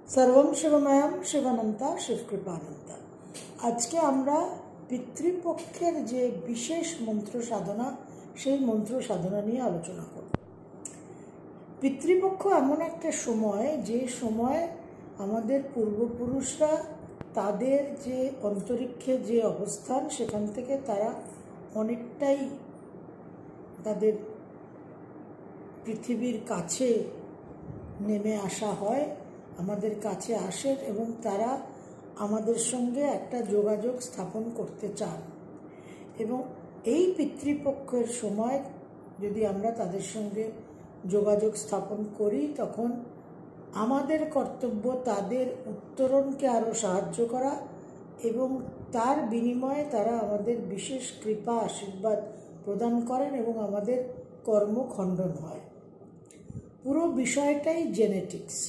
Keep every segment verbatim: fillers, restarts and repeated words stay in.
सर्वम शिवमयम शिवानंता शिवकृपानंता। आज के आम्रा पितृपक्षेर जे विशेष मंत्र साधना सेई मंत्र साधना निये आलोचना करब। पितृपक्ष एमन एकटा समय जे समय आमादेर पूर्वपुरुषरा तादेर जे अंतरिक्षे जे अवस्थान सेखान थेके तारा अनेकटाई तादेर पृथिवीर काछे नेमे आसा हय, आमादेर काछे आसेन एबं तारा आमादेर संगे एकटा जोगाजोग स्थापन करते चान एबं एई पितृपक्षेर समय यदि आमरा तादेर संगे जोगाजोग स्थापन करी तखन आमादेर कर्तव्य तादेर उत्तरणके आरो साहाय्य करा एबं तार बिनिमये तारा आमादेर विशेष कृपा आशीर्वाद प्रदान करेन एबं आमादेर कर्म खंडन हय। पुरो विषयटाई जेनेटिक्स।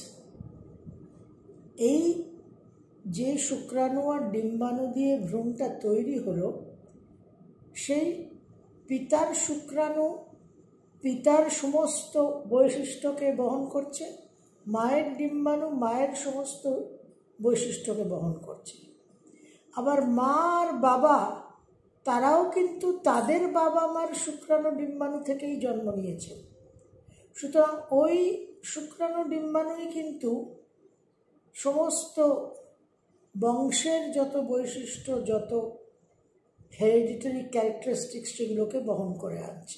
এই যে শুক্রাণু আর ডিম্বাণু দিয়ে ভ্রূণটা তৈরি হলো সেই পিতার শুক্রাণু পিতার সমস্ত বৈশিষ্ট্যকে বহন করছে, মায়ের ডিম্বাণু মায়ের সমস্ত বৈশিষ্ট্যকে বহন করছে। আবার মা আর বাবা তারাও কিন্তু তাদের বাবা মার শুক্রাণু ডিম্বাণু থেকেই জন্ম নিয়েছে। সুতরাং ওই শুক্রাণু ডিম্বাণুই কিন্তু সমস্ত বংশের যত বৈশিষ্ট্য যত হেরিডিটারি ক্যারেক্টারিস্টিক্স সেগুলোকে বহন করে আনছে।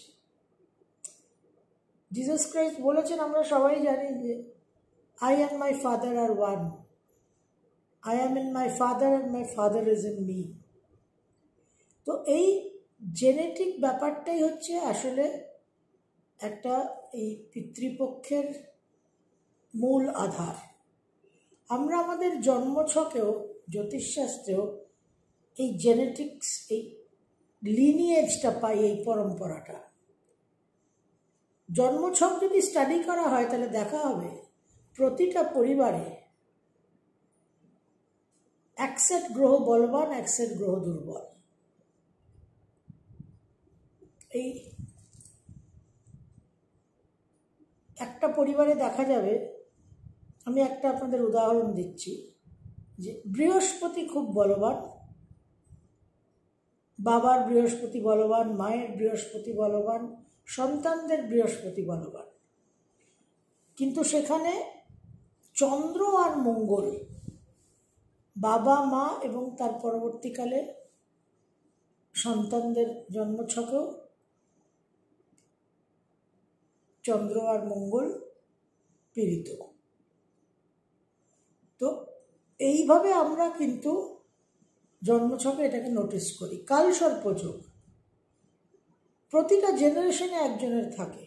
জিসাস ক্রাইস্ট বলেছেন, আমরা সবাই জানি যে I and my father are one, I am in my father and my father is in me. তো এই জেনেটিক ব্যাপারটাই হচ্ছে আসলে একটা এই পিতৃপক্ষের মূল আধার। আমরা আমাদের জন্মছকেও জ্যোতিষশাস্ত্রেও এই জেনেটিক্স এই লিনিয়েজটা পাই, এই পরম্পরাটা। জন্মছক যদি স্টাডি করা হয় তাহলে দেখা হবে প্রতিটা পরিবারে এক সেট গ্রহ বলবান, এক সেট গ্রহ দুর্বল। এই একটা পরিবারে দেখা যাবে, আমি একটা আপনাদের উদাহরণ দিচ্ছি, যে বৃহস্পতি খুব বলবান, বাবার বৃহস্পতি বলবান, মায়ের বৃহস্পতি বলবান, সন্তানদের বৃহস্পতি বলবান, কিন্তু সেখানে চন্দ্র আর মঙ্গল বাবা মা এবং তার পরবর্তীকালে সন্তানদের জন্মছকেও চন্দ্র আর মঙ্গল পীড়িত। তো এইভাবে আমরা কিন্তু জন্মছকে এটাকে নোটিস করি। কাল সর্পযোগ প্রতিটা জেনারেশনে একজনের থাকে,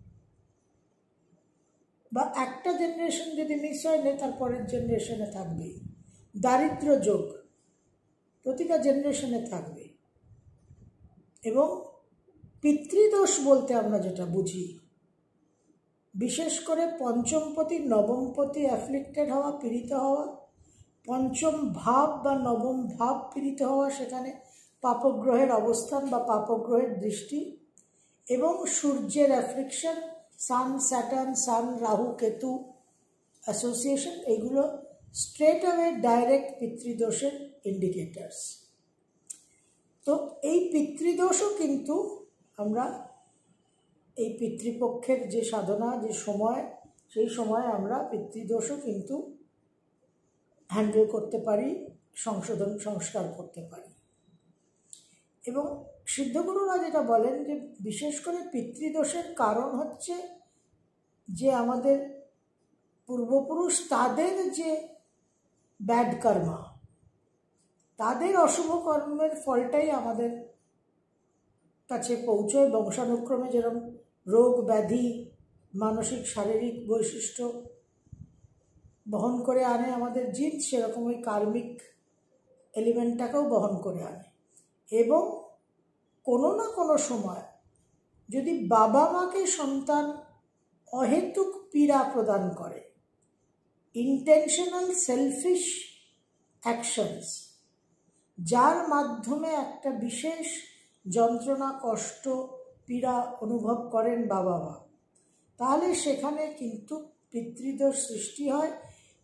বা একটা জেনারেশন যদি মিস হয় না তার পরের জেনারেশনে থাকবেই। দারিদ্র যোগ প্রতিটা জেনারেশনে থাকবে। এবং পিতৃদোষ বলতে আমরা যেটা বুঝি, বিশেষ করে পঞ্চমপতি নবমপতি অ্যাফ্লিক্টেড হওয়া, পীড়িত হওয়া, পঞ্চম ভাব বা নবম ভাব পীড়িত হওয়া, সেখানে পাপগ্রহের অবস্থান বা পাপগ্রহের দৃষ্টি, এবং সূর্যের affliction, sun Saturn, sun Rahu Ketu association, এগুলো স্ট্রেট অ্যাওয়ে ডাইরেক্ট পিতৃদোষের ইন্ডিকেটার্স। তো এই পিতৃদোষও কিন্তু আমরা এই পিতৃপক্ষের যে সাধনা যে সময়, সেই সময় আমরা পিতৃদোষও কিন্তু হ্যান্ডেল করতে পারি, সংশোধন সংস্কার করতে পারি। এবং সিদ্ধগুরুরা যেটা বলেন যে বিশেষ করে পিতৃদোষের কারণ হচ্ছে যে আমাদের পূর্বপুরুষ তাদের যে ব্যাড কর্মা, তাদের অশুভ কর্মের ফলটাই আমাদের কাছে পৌঁছয়। বংশানুক্রমে যেরকম রোগ ব্যাধি মানসিক শারীরিক বৈশিষ্ট্য বহন করে আনে আমাদের জিন, সেরকম ওই কার্মিক এলিমেন্টটাকেও বহন করে আনে। এবং কোনো না কোনো সময় যদি বাবা মাকে সন্তান অহেতুক পীড়া প্রদান করে, ইন্টেনশনাল সেলফিশ অ্যাকশনস, যার মাধ্যমে একটা বিশেষ যন্ত্রণা কষ্ট পীড়া অনুভব করেন বাবা মা, তাহলে সেখানে কিন্তু পিতৃদোষ সৃষ্টি হয়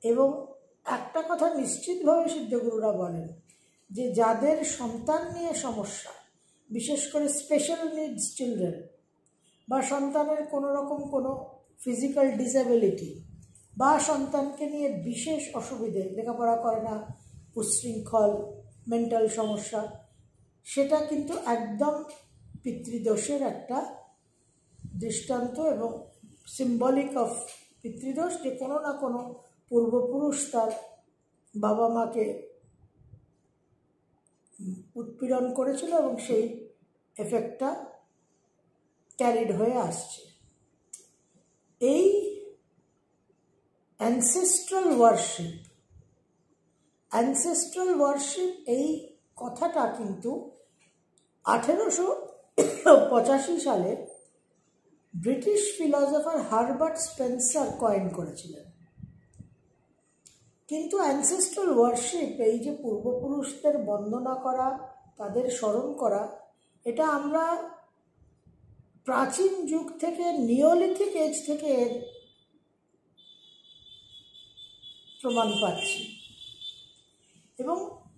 এবং একটা কথা নিশ্চিতভাবে সিদ্ধগুরুরা বলেন যে যাদের সন্তান নিয়ে সমস্যা, বিশেষ করে স্পেশাল নিডস চিলড্রেন বা সন্তানের কোনো রকম কোনো ফিজিক্যাল ডিসএবিলিটি বা সন্তানকে নিয়ে বিশেষ অসুবিধে, লেখাপড়া করে না, উচ্ছৃঙ্খল, মেন্টাল সমস্যা, সেটা কিন্তু একদম পিতৃদোষের একটা দৃষ্টান্ত এবং সিম্বলিক অফ পিতৃদোষ, যে কোনো না কোনো পূর্বপুরুষ তার বাবা মাকে উৎপীড়ন করেছিল এবং সেই এফেক্টটা ক্যারিড হয়ে আসছে। এই অ্যানসেস্ট্রাল ওয়ার্শিপ অ্যানসেস্ট্রাল ওয়ার্শিপ এই কথাটা কিন্তু আঠেরোশো পঁচাশি সালে British philosopher Herbert Spencer coin করেছিলেন। কিন্তু অ্যানসেস্ট্রাল ওয়ার্শিপ, এই যে পূর্বপুরুষদের বন্দনা করা, তাদের স্মরণ করা, এটা আমরা প্রাচীন যুগ থেকে, নিওলিথিক এজ থেকে এর প্রমাণ পাচ্ছি। এবং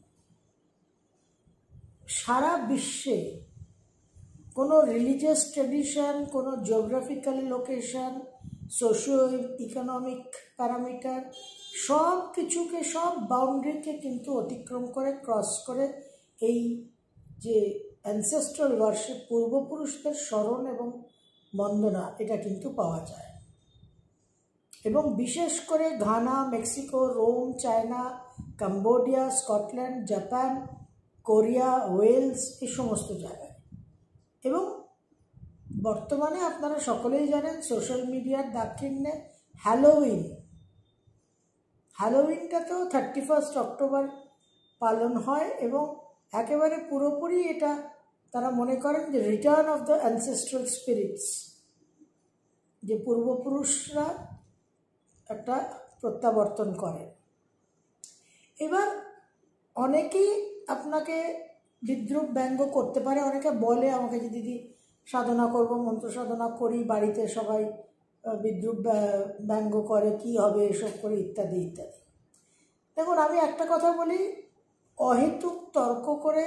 সারা বিশ্বে কোনো রিলিজিয়াস ট্রেডিশন, কোনো geographical location, socio economic parameter, সব কিছুকে, সব বাউন্ডারিকে কিন্তু অতিক্রম করে, ক্রস করে এই যে অ্যানসেস্ট্রাল ওয়ার্শিপ, পূর্বপুরুষদের স্মরণ এবং বন্দনা, এটা কিন্তু পাওয়া যায়। এবং বিশেষ করে Ghana, Mexico, Rome, China, Cambodia, Scotland, Japan, Korea, Wales, এই সমস্ত জায়গায়। এবং বর্তমানে আপনারা সকলেই জানেন সোশ্যাল মিডিয়ার দাক্ষিণ্যে হ্যালোউইন হ্যালোউইনটাতেও থার্টি ফার্স্ট অক্টোবর পালন হয় এবং একেবারে পুরোপুরি এটা তারা মনে করেন যে return of the ancestral spirits, যে পূর্বপুরুষরা একটা প্রত্যাবর্তন করে। এবার অনেকেই আপনাকে বিদ্রুপ ব্যঙ্গ করতে পারে, অনেকে বলে আমাকে যে দিদি সাধনা করব, মন্ত্র সাধনা করি, বাড়িতে সবাই বিদ্রুপ ব্যঙ্গ করে, কি হবে এসব করে, ইত্যাদি ইত্যাদি। দেখুন, আমি একটা কথা বলি, অহেতুক তর্ক করে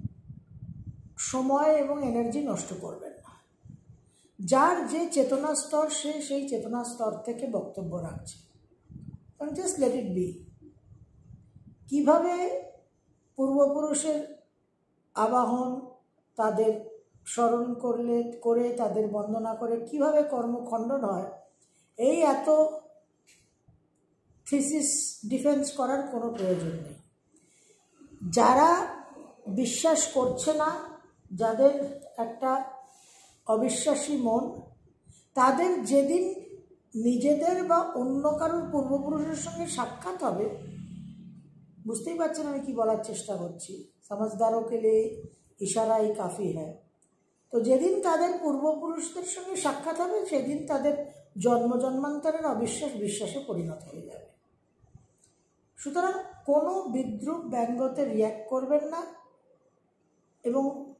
সময় এবং এনার্জি নষ্ট করবেন না। যার যে চেতনা স্তর, সে সেই চেতনা স্তর থেকে বক্তব্য রাখছে, জাস্ট লেট ইট বি। কীভাবে পূর্বপুরুষের আবাহন, তাদের স্মরণ করলে করে তাদের বন্দনা করে কিভাবে কর্মখণ্ডন হয়, এই এত থিসিস ডিফেন্স করার কোনো প্রয়োজন নেই। যারা বিশ্বাস করছে না, যাদের একটা অবিশ্বাসী মন, তাদের যেদিন নিজেদের বা অন্য কারোর পূর্বপুরুষের সঙ্গে সাক্ষাৎ হবে, বুঝতেই পারছেন আমি কি বলার চেষ্টা করছি, সমাজদারও কে লিয়ে ইশারাই কাফি হ্যায়। তো যেদিন তাদের পূর্বপুরুষদের সঙ্গে সাক্ষাৎ হবে, সেদিন তাদের জন্ম জন্মান্তরের অবিশ্বাস বিশ্বাসে পরিণত হয়ে যাবে। সুতরাং কোনো বিদ্রুপ ব্যঙ্গতে রিয়্যাক্ট করবেন না এবং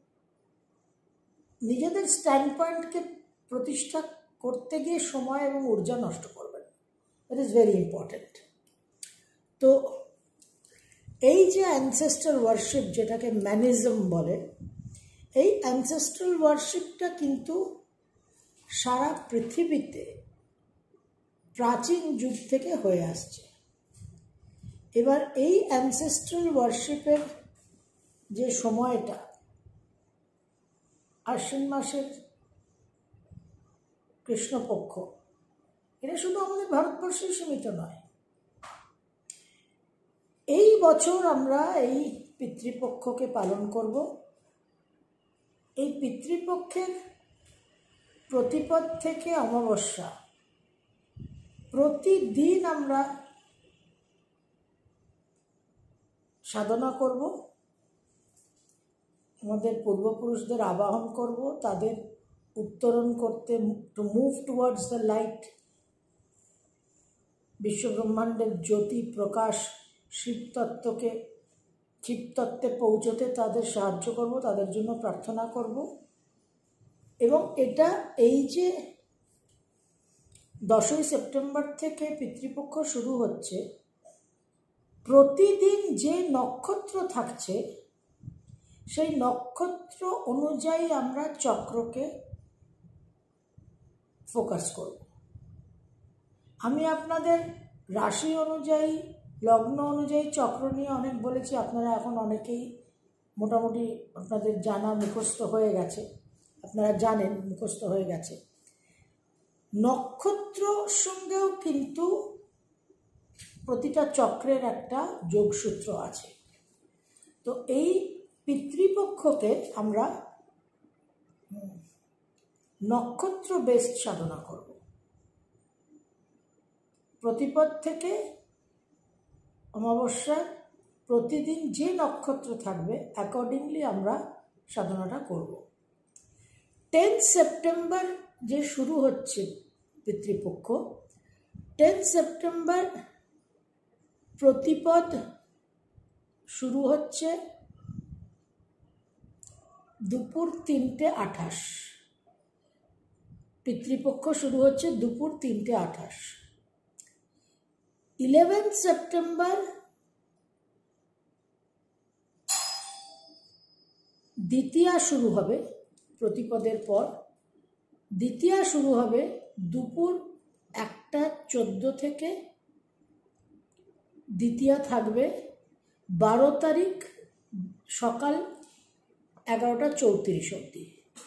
নিজেদের স্ট্যান্ড পয়েন্টকে প্রতিষ্ঠা করতে গিয়ে সময় এবং ঊর্জা নষ্ট করবেন। That is very important. তো এই যে অ্যানসেস্ট্রাল ওয়ার্শিপ, যেটাকে ম্যানিজম বলে, এই অ্যানসেস্ট্রাল ওয়ার্শিপটা কিন্তু সারা পৃথিবীতে প্রাচীন যুগ থেকে হয়ে আসছে। এবার এই অ্যানসেস্ট্রাল ওয়ার্শিপের যে সময়টা, আশ্বিন মাসের কৃষ্ণপক্ষ, এটা শুধু আমাদের ভারতবর্ষে সীমিত নয়। এই বছর আমরা এই পিতৃপক্ষকে পালন করব। এই পিতৃপক্ষের প্রতিপদ থেকে অমাবস্যা প্রতিদিন আমরা সাধনা করব, আমাদের পূর্বপুরুষদের আবাহন করব, তাদের উত্তরণ করতে, to move towards the light, বিশ্বব্রহ্মাণ্ডের জ্যোতি প্রকাশ শিবতত্ত্বকে শিবতত্ত্বে পৌঁছতে তাদের সাহায্য করব, তাদের জন্য প্রার্থনা করব। এবং এটা এই যে দশই সেপ্টেম্বর থেকে পিতৃপক্ষ শুরু হচ্ছে, প্রতিদিন যে নক্ষত্র থাকছে সেই নক্ষত্র অনুযায়ী আমরা চক্রকে ফোকাস করব। আমি আপনাদের রাশি অনুযায়ী, লগ্ন অনুযায়ী চক্র নিয়ে অনেক বলেছি, আপনারা এখন অনেকেই মোটামুটি আপনাদের জানা মুখস্থ হয়ে গেছে, আপনারা জানেন মুখস্থ হয়ে গেছে। নক্ষত্র সঙ্গেও কিন্তু প্রতিটা চক্রের একটা যোগসূত্র আছে। তো এই পিতৃপক্ষকে আমরা নক্ষত্র বেসড সাধনা করব। প্রতিপদ থেকে অমাবস্যার প্রতিদিন যে নক্ষত্র থাকবে অ্যাকর্ডিংলি আমরা সাধনাটা করব। টেন সেপ্টেম্বর যে শুরু হচ্ছে পিতৃপক্ষ, টেন সেপ্টেম্বর প্রতিপদ শুরু হচ্ছে দুপুর তিনটে আঠাশ। পিতৃপক্ষ শুরু হচ্ছে দুপুর তিনটে আঠাশ। ইলেভেন্থ সেপ্টেম্বর দ্বিতীয়া শুরু হবে প্রতিপদের পর। দ্বিতীয়া শুরু হবে দুপুর একটা চোদ্দ থেকে। দ্বিতীয়া থাকবে বারো তারিখ সকাল এগারোটা চৌত্রিশ অবধি।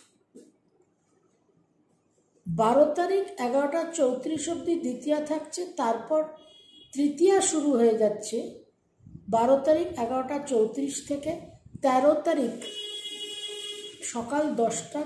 বারো তারিখ এগারোটা চৌত্রিশ অবধি দ্বিতীয়া থাকছে। তারপর তৃতীয়া শুরু হয়ে যাচ্ছে বারো তারিখ এগারোটা চৌত্রিশ থেকে তেরো তারিখ সকাল দশটা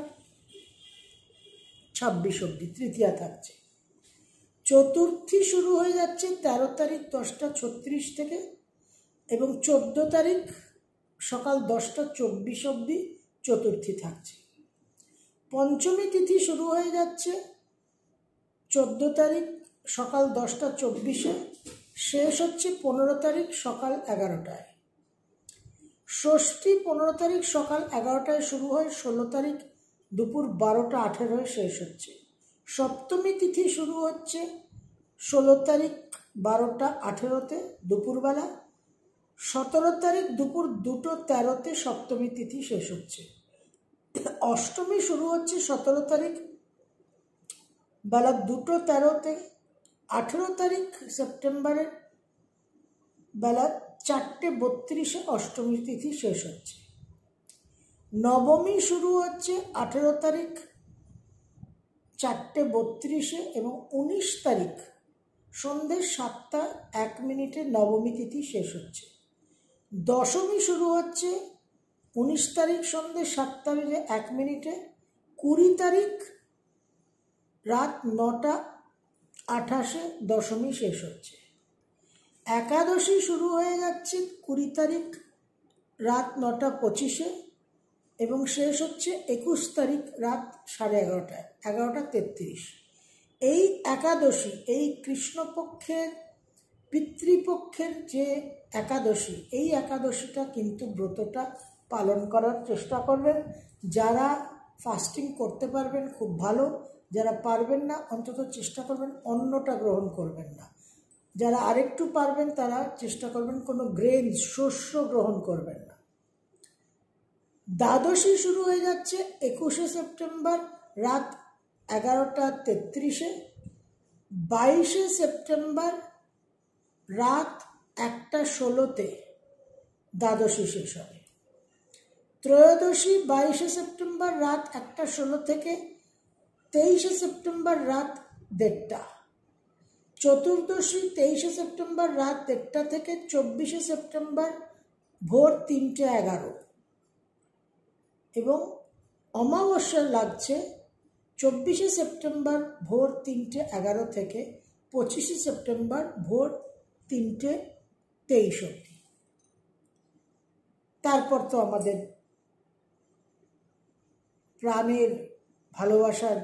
ছাব্বিশ অবধি তৃতীয়া থাকছে। চতুর্থী শুরু হয়ে যাচ্ছে তেরো তারিখ দশটা ছত্রিশ থেকে এবং চোদ্দ তারিখ সকাল দশটা চব্বিশ অবধি চতুর্থী থাকছে। পঞ্চমী তিথি শুরু হয়ে যাচ্ছে চোদ্দ তারিখ সকাল দশটা চব্বিশে, শেষ হচ্ছে পনেরো তারিখ সকাল এগারোটায়। ষষ্ঠী পনেরো তারিখ সকাল এগারোটায় শুরু হয়, ষোলো তারিখ দুপুর বারোটা আঠেরোয় শেষ হচ্ছে। সপ্তমী তিথি শুরু হচ্ছে ষোলো তারিখ বারোটা আঠেরোতে দুপুরবেলা, সতেরো তারিখ দুপুর দুটো তেরোতে সপ্তমী তিথি শেষ হচ্ছে। অষ্টমী শুরু হচ্ছে সতেরো তারিখ বেলা দুটো তেরোতে, আঠেরো তারিখ সেপ্টেম্বরের বেলা চারটে বত্রিশে অষ্টমী তিথি শেষ হচ্ছে। নবমী শুরু হচ্ছে আঠেরো তারিখ চারটে বত্রিশে এবং উনিশ তারিখ সন্ধ্যে সাতটা এক মিনিটে নবমী তিথি শেষ হচ্ছে। দশমী শুরু হচ্ছে উনিশ তারিখ সন্ধ্যে সাতটা বেজে এক মিনিটে, কুড়ি তারিখ রাত নটা আঠাশে দশমী শেষ হচ্ছে। একাদশী শুরু হয়ে যাচ্ছে কুড়ি তারিখ রাত নটা পঁচিশে এবং শেষ হচ্ছে একুশ তারিখ রাত সাড়ে এগারোটায় এগারোটা তেত্রিশ। এই একাদশী, এই কৃষ্ণপক্ষের পিতৃপক্ষের যে একাদশী, এই একাদশীটা কিন্তু ব্রতটা পালন করার চেষ্টা করবেন। যারা ফাস্টিং করতে পারবেন খুব ভালো, যারা পারবেন না অন্তত চেষ্টা করবেন অন্নটা গ্রহণ করবেন না। যারা আরেকটু পারবেন তারা চেষ্টা করবেন কোনো গ্রেন শস্য গ্রহণ করবেন না। দ্বাদশী শুরু হয়ে যাচ্ছে একুশে সেপ্টেম্বর রাত এগারোটা তেত্রিশে, বাইশে সেপ্টেম্বর রাত একটা ষোলোতে দ্বাদশী শেষ হবে। ত্রয়োদশী বাইশে সেপ্টেম্বর রাত একটা ষোলো থেকে তেইশে সেপ্টেম্বর রাত দেড়টা। চতুর্দশী তেইশে সেপ্টেম্বর রাত দেড়টা থেকে চব্বিশে সেপ্টেম্বর ভোর তিনটে এগারো এবং অমাবস্যা লাগছে চব্বিশে সেপ্টেম্বর ভোর তিনটে এগারো থেকে পঁচিশে সেপ্টেম্বর ভোর তিনটে তেইশ অবধি। তারপর তো আমাদের প্রাণের ভালোবাসার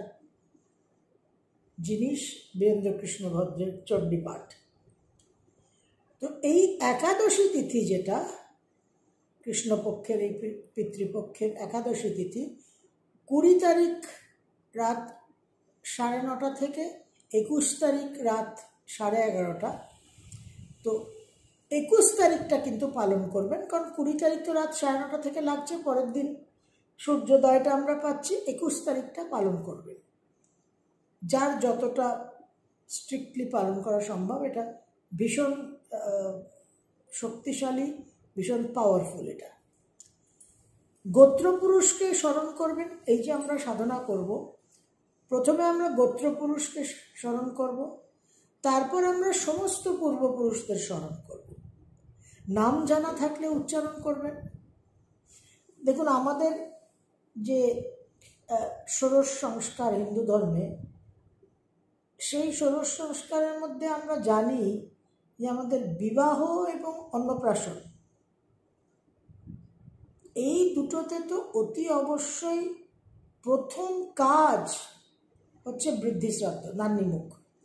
জিনিস বীরেন্দ্রকৃষ্ণ ভদ্রের চণ্ডীপাঠ। তো এই একাদশী তিথি যেটা কৃষ্ণপক্ষের এই পিতৃপক্ষের একাদশী তিথি কুড়ি তারিখ রাত সাড়ে নটা থেকে একুশ তারিখ রাত সাড়ে এগারোটা। তো একুশ তারিখটা কিন্তু পালন করবেন, কারণ কুড়ি তারিখ তো রাত সাড়ে নটা থেকে লাগছে, পরের দিন সূর্যোদয়টা আমরা পাচ্ছি। একুশ তারিখটা পালন করবেন, যার যতটা স্ট্রিক্টলি পালন করা সম্ভব। এটা ভীষণ শক্তিশালী, ভীষণ পাওয়ারফুল। এটা গোত্রপুরুষকে স্মরণ করবেন। এই যে আমরা সাধনা করব, প্রথমে আমরা গোত্রপুরুষকে স্মরণ করব, তারপর আমরা সমস্ত পূর্বপুরুষদের স্মরণ করব। নাম জানা থাকলে উচ্চারণ করবেন। দেখুন, আমাদের যে ষোড়শ সংস্কার হিন্দু ধর্মে, সেই ষোড়শ সংস্কারের মধ্যে আমরা জানি যে আমাদের বিবাহ এবং অন্নপ্রাশন, এই দুটোতে তো অতি অবশ্যই প্রথম কাজ হচ্ছে বৃদ্ধি শ্রাদ্ধ, নান্নিমুখ।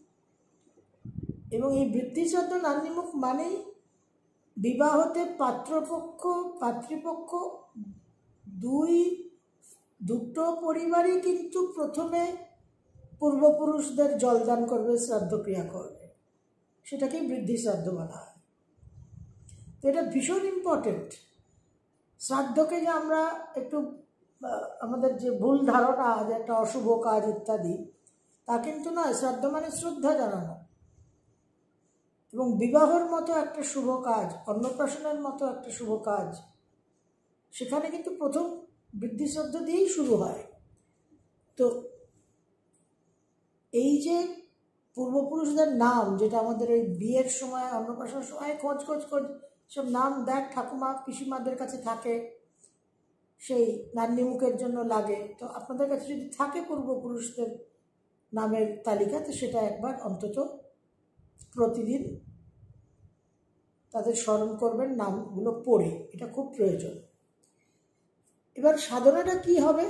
এবং এই বৃদ্ধি শ্রাদ্ধ নান্নিমুখ মানেই বিবাহতে পাত্রপক্ষ পাত্রীপক্ষ দুই দুটো পরিবারই কিন্তু প্রথমে পূর্বপুরুষদের জলদান করবে, শ্রাদ্ধক্রিয়া করবে, সেটাকেই বৃদ্ধি শ্রাদ্ধ বলা হয়। তো এটা ভীষণ ইম্পর্টেন্ট। শ্রাদ্ধকে যে আমরা একটু আমাদের যে ভুল ধারণা যে একটা অশুভ কাজ ইত্যাদি, তা কিন্তু নয়। শ্রাদ্ধ মানে শ্রদ্ধা জানানো। এবং বিবাহর মতো একটা শুভ কাজ, অন্নপ্রাশনের মতো একটা শুভ কাজ, সেখানে কিন্তু প্রথম বৃদ্ধি শ্রাদ্ধ দিয়েই শুরু হয়। তো এই যে পূর্বপুরুষদের নাম, যেটা আমাদের ওই বিয়ের সময়, অন্নপ্রাশনের সময় খোঁজ খোঁজ খোঁজ সব নাম দেখ ঠাকুমা পিসিমাদের কাছে থাকে, সেই নান্নিমুখের জন্য লাগে। তো আপনাদের কাছে যদি থাকে পূর্বপুরুষদের নামের তালিকা, তো সেটা একবার অন্তত প্রতিদিন তাদের স্মরণ করবেন, নামগুলো পড়ে। এটা খুব প্রয়োজন। এবার সাধনাটা কি হবে?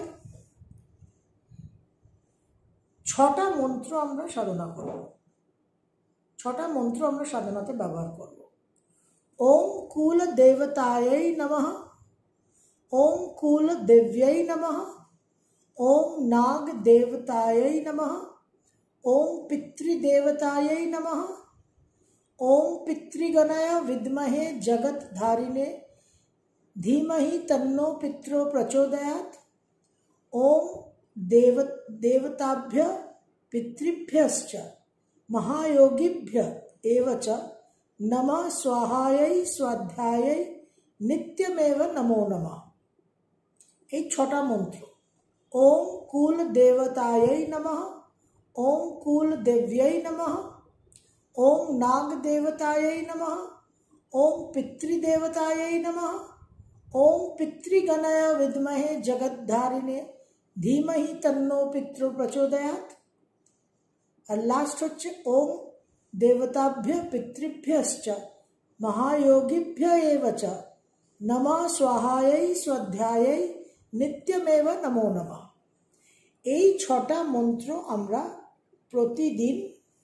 ছটা মন্ত্র আমরা সাধনা করব। ছটা মন্ত্র আমরা সাধনাতে ব্যবহার করব। ওম কুল দেবতাयै নমঃ, ওম কুল দেব্যৈ নমঃ, ওম নাগ দেবতাयै নমঃ, ওম পিতৃদেবতাयै নমঃ, ओम पितृगणाय विद्महे जगतधारिणे धीमहि तन्नो पितरो प्रचोदयात्। ओम देव देवताभ्य पितृभ्यश्च महायोगिभ्य एव च नमः स्वाहायै स्वाध्यायै नित्यमेव नमो नमः। এই ছটা মন্ত্র। ओम कुल देवतायै नमः, ओम कुल देव्यै नमः, ओम नाग देवतायै नमः, ओम पितृदेवतायै नमः, ओम पितृगणाय विद्महे जगतधारिणे धीमहि तन्नो पितरो प्रचोदयात्। और लास्ट হচ্ছে ओम देवताभ्य पितृभ्यश्च महायोगिभ्य एव च नमः स्वाहायै स्वाध्यायै नित्यमेव नमो नमः। এই ছটা মন্ত্র আমরা প্রতিদিন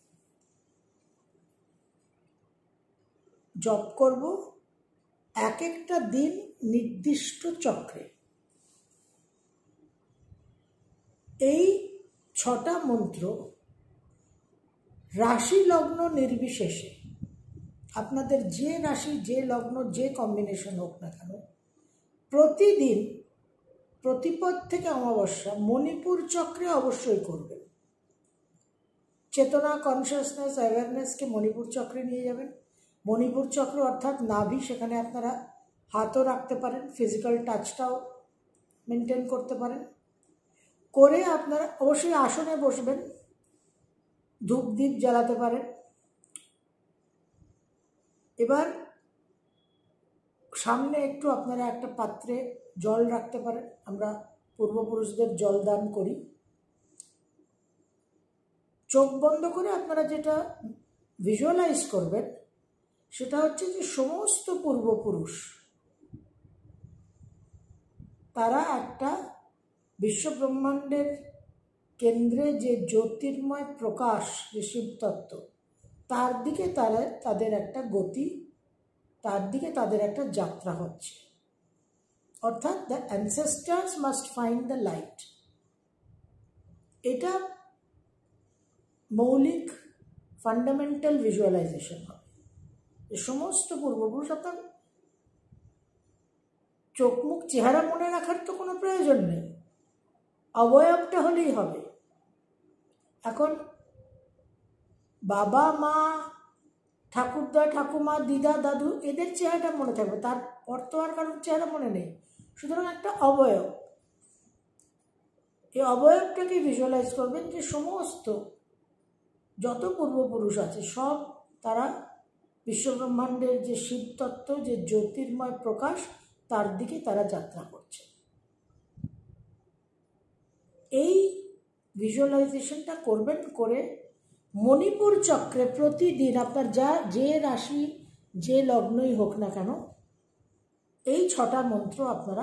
জপ করব, এক একটা দিন নির্দিষ্ট চক্রে। এই ছটা মন্ত্র রাশি লগ্ন নির্বিশেষে, আপনাদের যে রাশি, যে লগ্ন, যে কম্বিনেশন হোক না কেন, প্রতিদিন প্রতিপদ থেকে অমাবস্যা মণিপুর চক্রে অবশ্যই করবেন। চেতনা, কনসিয়াসনেস, অ্যাওয়ারনেসকে মণিপুর চক্রে নিয়ে যাবেন। মণিপুর চক্র অর্থাৎ নাভি, সেখানে আপনারা হাতও রাখতে পারেন, ফিজিক্যাল টাচটাও মেনটেন করতে পারেন। করে আপনারা অবশ্যই আসনে বসবেন, ধূপ দ্বীপ জ্বালাতে পারেন। এবার সামনে একটু আপনারা একটা পাত্রে জল রাখতে পারেন। আমরা পূর্বপুরুষদের জল দান করি। চোখ বন্ধ করে আপনারা যেটা ভিজুয়ালাইজ করবেন, সেটা হচ্ছে যে সমস্ত পূর্বপুরুষ তারা একটা বিশ্বব্রহ্মাণ্ডের কেন্দ্রে যে জ্যোতির্ময় প্রকাশ, যে শিবতত্ত্ব, তার দিকে তারা তাদের একটা গতি, তার দিকে তাদের একটা যাত্রা হচ্ছে। অর্থাৎ the ancestors must find the light. এটা মৌলিক ফান্ডামেন্টাল ভিজুয়ালাইজেশন হবে। যে সমস্ত পূর্বপুরুষ, আপনার চোখ মুখ চেহারা মনে রাখার তো কোনো প্রয়োজন নেই, অবয়বটা হলেই হবে। এখন বাবা মা, ঠাকুরদা ঠাকুমা, দিদা দাদু, এদের চেহারাটা মনে থাকবে, তারপর তো আর কারোর চেহারা মনে নেই। সুতরাং একটা অবয়ব, এই অবয়বটাকে ভিজুয়ালাইজ করবেন যে সমস্ত যত পূর্বপুরুষ আছে সব তারা বিশ্বব্রহ্মাণ্ডের যে শিবতত্ত্ব, যে জ্যোতির্ময় প্রকাশ, তার দিকে তারা যাত্রা করছে। এই ভিজুয়ালাইজেশনটা করবেন, করে মণিপুর চক্রে প্রতিদিন আপনার যা যে রাশি যে লগ্নই হোক না কেন, এই ছটা মন্ত্র আপনারা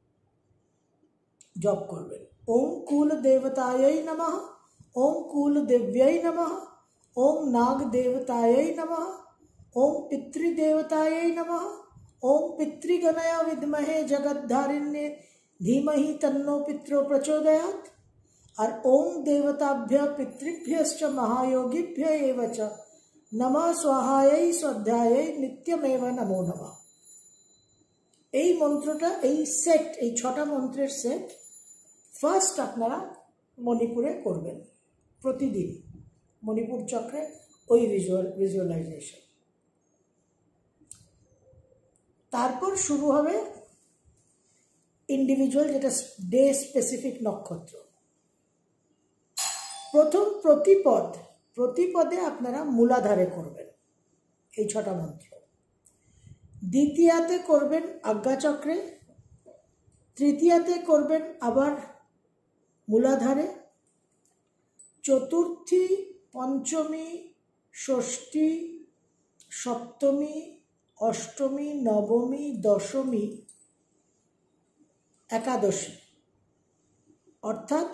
জপ করবেন। ওম কুল দেবতাयै নমঃ, ওম কুল দেব্যৈ নমঃ, ওম নাগ দেবতাयै নমঃ, ওম পিতৃদেবতাयै নমঃ, ওম পিতৃগণায় বিদ্মহে জগদ্ধারিণ্যে ধীমহি তন্নো পিতরো প্রচোদয়াৎ। আর ওম দেবতাভ্য পিতৃভ্যশ্চ মহাযোগীভ্য এব চ নমঃ স্বাহাयै স্বাধ্যাयै নিত্যমেব নমো নমঃ। এই মন্ত্রটা, এই সেট, এই ছটা মন্ত্রের সেট ফার্স্ট আপনারা মণিপুরে করবেন প্রতিদিন, মণিপুর চক্রে ওই ভিজুয়াল ভিজুয়ালাইজেশন। তারপর শুরু হবে ইন্ডিভিজুয়াল, যেটা ডে স্পেসিফিক নক্ষত্র। প্রথম প্রতিপদ, প্রতিপদে আপনারা মূলাধারে করবেন এই ছটা মন্ত্র, দ্বিতীয়াতে করবেন আজ্ঞাচক্রে, তৃতীয়াতে করবেন আবার মূলাধারে, চতুর্থী, পঞ্চমী, ষষ্ঠী, সপ্তমী, অষ্টমী, নবমী, দশমী, একাদশী, অর্থাৎ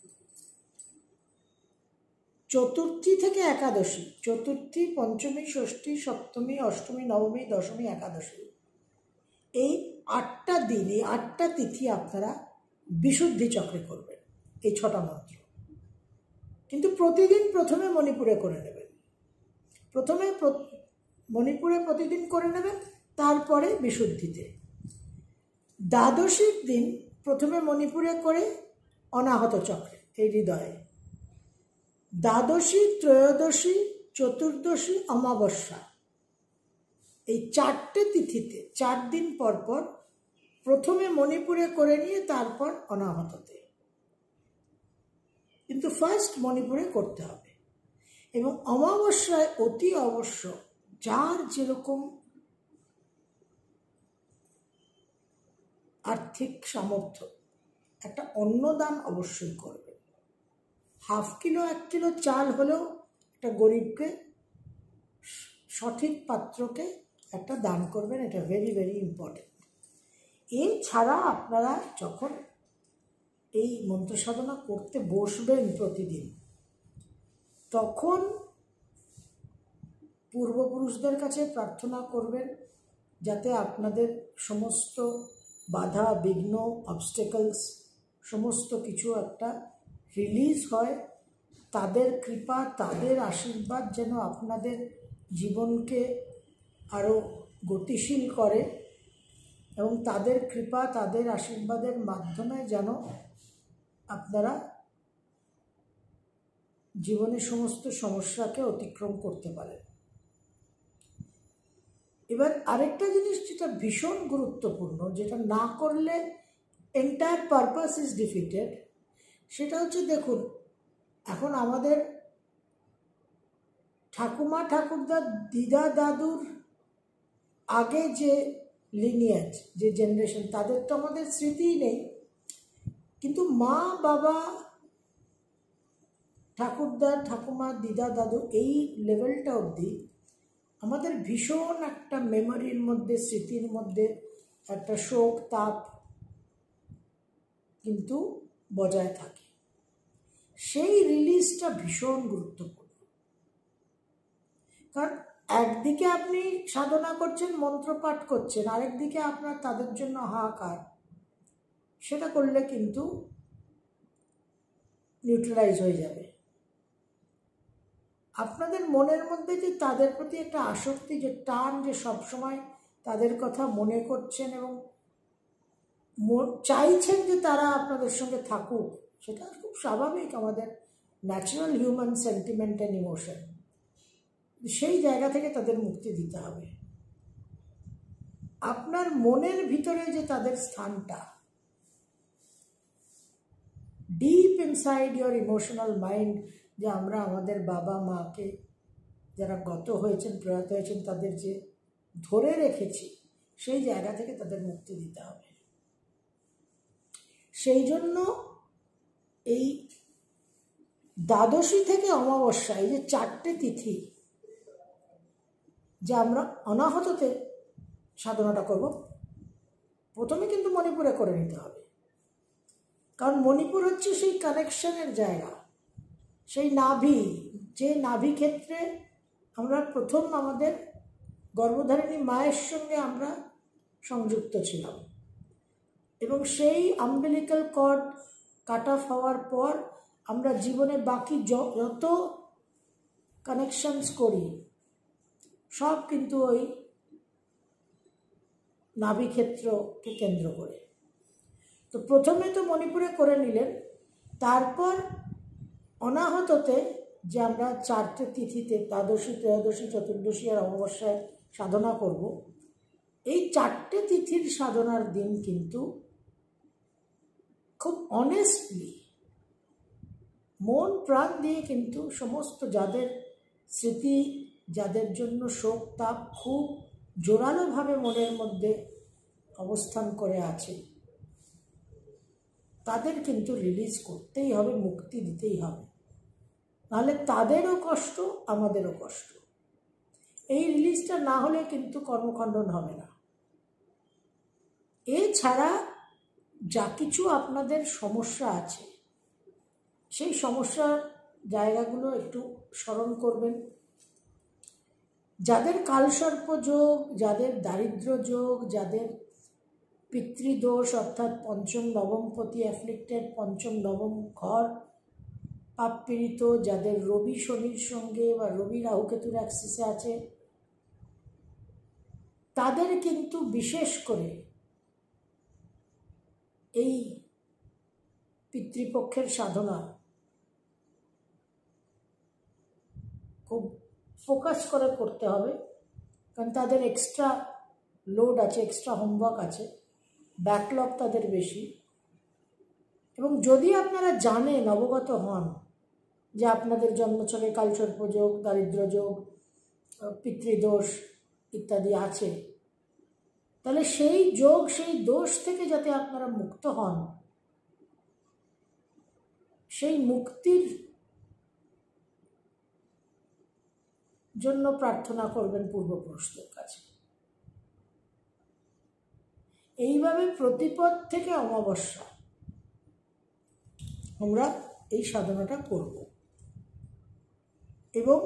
চতুর্থী থেকে একাদশী, চতুর্থী, পঞ্চমী, ষষ্ঠী, সপ্তমী, অষ্টমী, নবমী, দশমী, একাদশী, এই আটটা দিন, এই আটটা তিথি আপনারা বিশুদ্ধি চক্রে করবেন এই ছটা মন্ত্র। কিন্তু প্রতিদিন প্রথমে মণিপুরে করে নেবেন, প্রথমে মণিপুরে প্রতিদিন করে নেবেন, তারপরে বিশুদ্ধিতে। দ্বাদশীর দিন প্রথমে মণিপুরে করে অনাহত চক্রে এই হৃদয়ে, দ্বাদশী, ত্রয়োদশী, চতুর্দশী, অমাবস্যা, এই চারটে তিথিতে চার দিন পর পর প্রথমে মণিপুরে করে নিয়ে তারপর অনাহততে, কিন্তু ফার্স্ট মণিপুরে করতে হবে। এবং অমাবস্যায় অতি অবশ্য যার যেরকম আর্থিক সামর্থ্য একটা অন্নদান অবশ্যই করবে। হাফ কিলো এক কিলো চাল হলেও একটা গরিবকে, সঠিক পাত্রকে একটা দান করবেন, এটা ভেরি ভেরি ইম্পর্টেন্ট। এছাড়া আপনারা যখন এই মন্ত্র সাধনা করতে বসবেন প্রতিদিন, তখন পূর্বপুরুষদের কাছে প্রার্থনা করবেন যাতে আপনাদের সমস্ত বাধা বিঘ্ন, অবস্টেকলস, সমস্ত কিছু একটা রিলিজ হয়। তাদের কৃপা, তাদের আশীর্বাদ যেন আপনাদের জীবনকে আরও গতিশীল করে, এবং তাদের কৃপা, তাদের আশীর্বাদের মাধ্যমে যেন আপনারা জীবনের সমস্ত সমস্যাকে অতিক্রম করতে পারেন। এবার আরেকটা জিনিস যেটা ভীষণ গুরুত্বপূর্ণ, যেটা না করলে এন্টায়ার পারপাস ইজ ডিফিটেড, সেটা হচ্ছে, দেখুন এখন আমাদের ঠাকুমা ঠাকুরদা, দিদা দাদুর আগে যে লিনিয়েজ, যে জেনারেশন, তাদের তো আমাদের স্মৃতিই নেই, কিন্তু মা বাবা, ঠাকুরদা ঠাকুমা, দিদা দাদু, এই লেভেলটা অবধি আমাদের ভীষণ একটা মেমোরির মধ্যে, স্মৃতির মধ্যে একটা শোক তাপ কিন্তু বজায় থাকে। সেই রিলিজটা ভীষণ গুরুত্বপূর্ণ, কারণ একদিকে আপনি সাধনা করছেন, মন্ত্র পাঠ করছেন, আরেকদিকে আপনার তাদের জন্য হাহাকার, সেটা করলে কিন্তু নিউট্রালাইজ হয়ে যাবে। আপনাদের মনের মধ্যে যে তাদের প্রতি একটা আসক্তি, যে টান, যে সবসময় তাদের কথা মনে করছেন এবং চাইছেন যে তারা আপনাদের সঙ্গে থাকুক, সেটা খুব স্বাভাবিক, আমাদের natural human sentiment and emotion. সেই জায়গা থেকে তাদের মুক্তি দিতে হবে। আপনার মনের ভিতরে যে তাদের স্থানটা, deep inside your emotional mind, যে আমরা আমাদের বাবা মাকে যারা গত হয়েছেন, প্রয়াত হয়েছেন, তাদের যে ধরে রেখেছি, সেই জায়গা থেকে তাদের মুক্তি দিতে হবে। সেই জন্য এই দ্বাদশী থেকে অমাবস্যা, এই যে চারটে তিথি, যে আমরা অনাহততে সাধনাটা করব, প্রথমে কিন্তু মণিপুরে করে নিতে হবে। কারণ মণিপুর হচ্ছে সেই কানেকশনের জায়গা, সেই নাভি, যে নাভি ক্ষেত্রে আমরা প্রথম আমাদের গর্ভধারিণী মায়ের সঙ্গে আমরা সংযুক্ত ছিলাম, এবং সেই আম্বিলিক্যাল কর্ড কাট অফ হওয়ার পর আমরা জীবনে বাকি যত কানেকশনস করি সব কিন্তু ওই নাভি ক্ষেত্রকে কেন্দ্র করে। তো প্রথমে তো মণিপুরে করে নিলেন, তারপর অনাহততে যে আমরা চারটে তিথিতে, দ্বাদশী, ত্রয়োদশী, চতুর্দশী আর অমাবস্যায় সাধনা করব, এই চারটে তিথির সাধনার দিন কিন্তু খুব অনেস্টলি, মন প্রাণ দিয়ে কিন্তু সমস্ত যাদের স্মৃতি, যাদের জন্য শোক তাপ খুব জোরালোভাবে মনের মধ্যে অবস্থান করে আছে, তাদের কিন্তু রিলিজ করতেই হবে, মুক্তি দিতেই হবে, নাহলে তাদেরও কষ্ট, আমাদেরও কষ্ট। এই রিলিজটা না হলে কিন্তু কর্মখণ্ডন হবে না। এছাড়া যা কিছু আপনাদের সমস্যা আছে, সেই সমস্যার জায়গাগুলো একটু স্মরণ করবেন। যাদের কালসর্প যোগ, যাদের দারিদ্র যোগ, যাদের পিতৃদোষ অর্থাৎ পঞ্চম নবমপতি অ্যাফ্লিক্টেড, পঞ্চম নবম ঘর পাপ পীড়িত, যাদের রবি শনির সঙ্গে বা রবি রাহুকেতুর অ্যাক্সিসে আছে, তাদের কিন্তু বিশেষ করে এই পিতৃপক্ষের সাধনা খুব ফোকাস করে করতে হবে, কারণ তাদের এক্সট্রা লোড আছে, এক্সট্রা হোমওয়ার্ক আছে, ব্যাকলগ তাদের বেশি। এবং যদি আপনারা জানেন, অবগত হন যে আপনাদের জন্মছকে কালসর্প যোগ, দারিদ্র যোগ, পিতৃদোষ ইত্যাদি আছে, তাহলে সেই যোগ, সেই দোষ থেকে যাতে আপনারা মুক্ত হন, সেই মুক্তির জন্য প্রার্থনা করবেন পূর্বপুরুষদের কাছে। এইভাবে প্রতিপদ থেকে অমাবস্যা আমরা এই সাধনাটা করব, এবং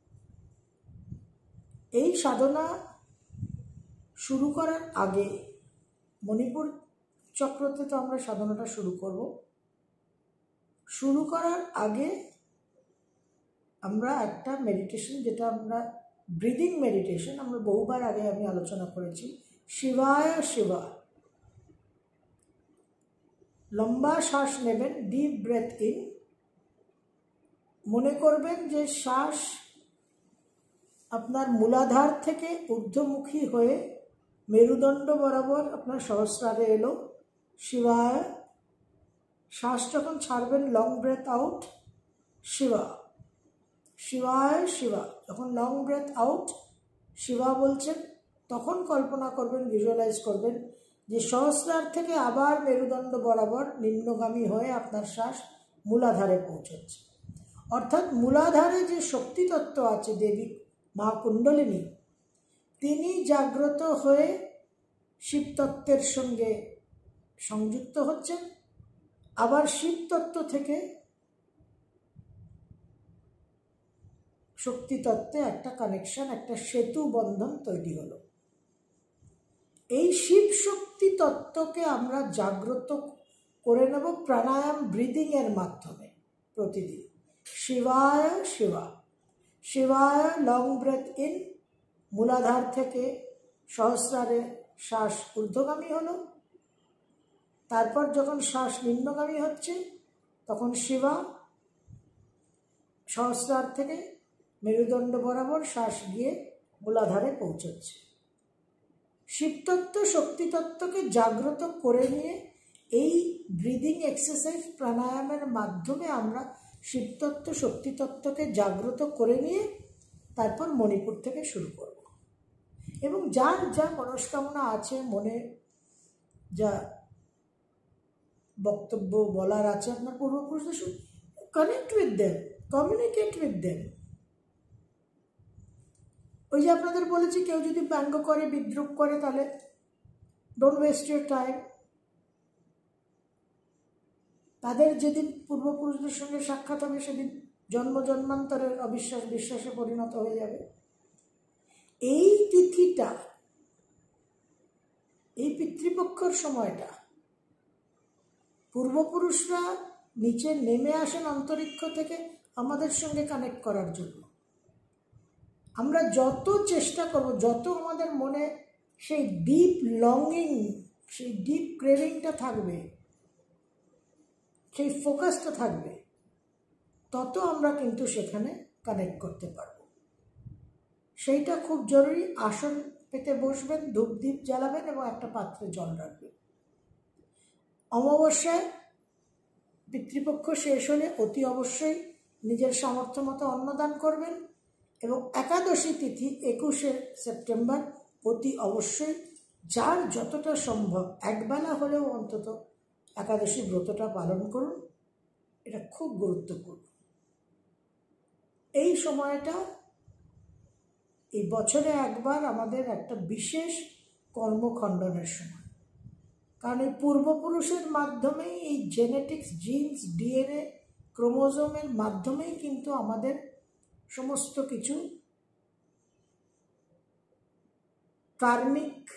এই সাধনা শুরু করার আগে, মণিপুর চক্রতে তো আমরা সাধনাটা শুরু করব, শুরু করার আগে আমরা একটা মেডিটেশন, যেটা আমরা ব্রিদিং মেডিটেশন, আমরা বহুবার আগে আমি আলোচনা করেছি, শিবায় শিবা। লম্বা শ্বাস নেবেন, ডিপ ব্রেথ ইন, মনে করবেন যে শ্বাস আপনার মূলাধার থেকে ঊর্ধ্বমুখী হয়ে মেরুদণ্ড বরাবর আপনার সহস্রারে এলো, শিবায়। শ্বাস যখন ছাড়বেন, লং ব্রেথ আউট, শিবা, শিবায় শিবা। যখন লং ব্রেথ আউট শিবা বলছেন, তখন কল্পনা করবেন, ভিজুয়ালাইজ করবেন যে সহস্রার থেকে আবার মেরুদণ্ড বরাবর নিম্নগামী হয়ে আপনার শ্বাস মূলাধারে পৌঁছচ্ছে। অর্থাৎ মূলাধারে যে শক্তিতত্ত্ব আছে, দেবী মা কুণ্ডলিনী, তিনি জাগ্রত হয়ে শিবতত্ত্বের সঙ্গে সংযুক্ত হচ্ছেন, আবার শিবতত্ত্ব থেকে শক্তিতত্ত্বে একটা কানেকশন, একটা সেতু বন্ধন তৈরি হলো। এই শিব শক্তি তত্ত্বকে আমরা জাগ্রত করে নেব প্রাণায়াম, ব্রিদিং এর মাধ্যমে প্রতিদিন। শিবায় শিবা, শিবায় লং ব্রেথ ইন, মূলাধার থেকে সহস্রারে শ্বাস ঊর্ধ্বগামী হলো। তারপর যখন শ্বাস নিম্নগামী হচ্ছে তখন শিবা সহস্রার থেকে মেরুদণ্ড বরাবর শ্বাস গিয়ে মূলাধারে পৌঁছচ্ছে। শিবতত্ত্ব শক্তিতত্ত্বকে জাগ্রত করে নিয়ে এই ব্রিদিং এক্সারসাইজ প্রাণায়ামের মাধ্যমে আমরা শিবতত্ত্ব শক্তিতত্ত্বকে জাগ্রত করে নিয়ে তারপর মণিপুর থেকে শুরু করব। এবং যার যা মনস্কামনা আছে, মনে যা বক্তব্য বলার আছে আপনার পূর্বপুরুষদের সঙ্গে, connect with them, communicate with them. ওই যে আপনাদের বলেছি, কেউ যদি ব্যঙ্গ করে, বিদ্রুপ করে, তাহলে ডোন্ট ওয়েস্ট ইউর টাইম। তাদের যেদিন পূর্বপুরুষদের সঙ্গে সাক্ষাৎ হবে সেদিন জন্ম জন্মান্তরের অবিশ্বাস বিশ্বাসে পরিণত হয়ে যাবে। এই তিথিটা, এই পিতৃপক্ষর সময়টা পূর্বপুরুষরা নিচে নেমে আসেন অন্তরিক্ষ থেকে আমাদের সঙ্গে কানেক্ট করার জন্য। আমরা যত চেষ্টা করব, যত আমাদের মনে সেই ডিপ লঙ্গিং, সেই ডিপ ক্রেভিংটা থাকবে, সেই ফোকাসটা থাকবে, তত আমরা কিন্তু সেখানে কানেক্ট করতে পারব। সেইটা খুব জরুরি। আসন পেতে বসবেন, ধূপ দ্বীপ জ্বালাবেন এবং একটা পাত্রে জল রাখবেন। অমাবস্যায় পিতৃপক্ষ শেষ হলে অতি অবশ্যই নিজের সামর্থ্য মতো অন্নদান করবেন। এবং একাদশী তিথি একুশে সেপ্টেম্বর অতি অবশ্যই যার যতটা সম্ভব একবেলা হলেও অন্তত একাদশী ব্রতটা পালন করুন। এটা খুব গুরুত্বপূর্ণ। এই সময়টা, এই বছরে একবার আমাদের একটা বিশেষ কর্মখণ্ডনের সময়। কারণ এই পূর্বপুরুষের মাধ্যমেই, এই জেনেটিক্স, জিনস, ডিএনএ, ক্রোমোজোমের মাধ্যমেই কিন্তু আমাদের সমস্ত কিছু কার্মিক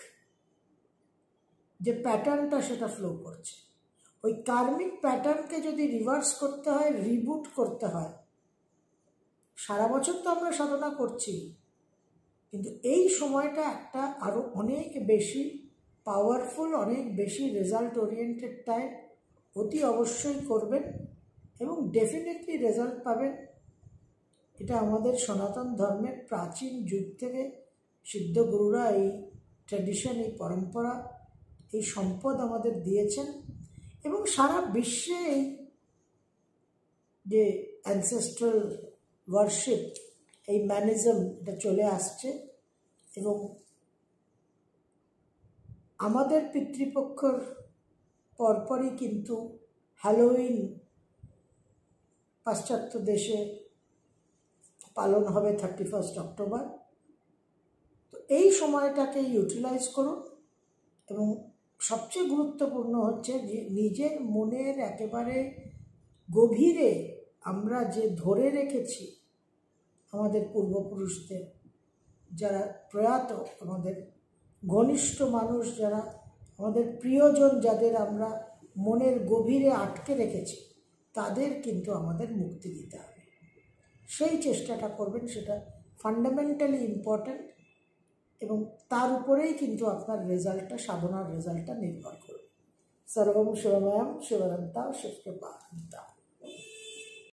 যে প্যাটার্নটা সেটা ফ্লো করছে। ওই কার্মিক প্যাটার্নকে যদি রিভার্স করতে হয়, রিবুট করতে হয়, সারা বছর তো আমরা সাধনা করছি, কিন্তু এই সময়টা একটা আরও অনেক বেশি পাওয়ারফুল, অনেক বেশি রেজাল্ট ওরিয়েন্টেড টাইম। অতি অবশ্যই করবেন এবং ডেফিনেটলি রেজাল্ট পাবেন। এটা আমাদের সনাতন ধর্মের প্রাচীন যুগ থেকে সিদ্ধ গুরুরা এই ট্র্যাডিশন, এই পরম্পরা, এই সম্পদ আমাদের দিয়েছেন। এবং সারা বিশ্বে এই যে অ্যানসেস্ট্রাল ওয়ার্শিপ, এই ম্যানিজম, এটা চলে আসছে। এবং আমাদের পিতৃপক্ষর পরপরই কিন্তু হ্যালোউইন পাশ্চাত্য দেশে পালন হবে থার্টি ফার্স্ট অক্টোবর। তো এই সময়টাকে ইউটিলাইজ করুন। এবং সবচেয়ে গুরুত্বপূর্ণ হচ্ছে যে নিজের মনের একেবারে গভীরে আমরা যে ধরে রেখেছি আমাদের পূর্বপুরুষদের, যারা প্রয়াত, আমাদের ঘনিষ্ঠ মানুষ যারা, আমাদের প্রিয়জন যাদের আমরা মনের গভীরে আটকে রেখেছি, তাদের কিন্তু আমাদের মুক্তি দিতে হবে। সেই চেষ্টাটা করবেন, সেটা ফান্ডামেন্টালি ইম্পর্ট্যান্ট। এবং তার উপরেই কিন্তু আপনার রেজাল্টটা, সাধনার রেজাল্টটা নির্ভর করবে। সর্বম শিবময়ম শিবরন্তা শিবকৃপা।